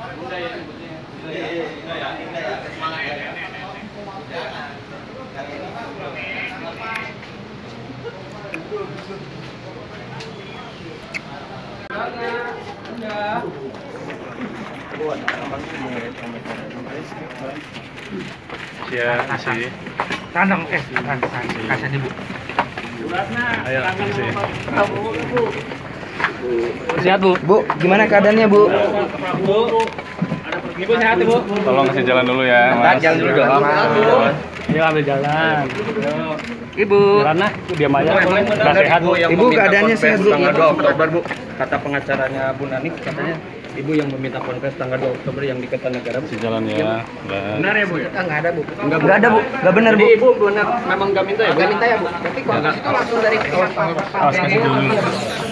Siap, kasih. Tanam kasih Ibu. Ayo, kasih. Sehat, Bu. Bu, gimana keadaannya, Bu? Ibu sehat, Bu. Tolong kasih jalan dulu ya, Mas. Jalan dulu dong. Dia ambil jalan. Ibu. Karena diam aja. Udah sehat, Bu. Ibu keadaannya sehat, Bu. Tanggal 2 Oktober, Bu. Kata pengacaranya Bu Nani, katanya Ibu yang meminta konfes tanggal 2 Oktober yang di Kertanegara. Kasih jalan ya. Benar ya, Bu ya? Enggak ada, Bu. Enggak, Enggak ada, Bu. Enggak benar, Bu. Jadi Ibu benar memang enggak minta ya, Bu? Enggak minta ya, Bu. Tapi konfes itu langsung dari Awas kasih dulu.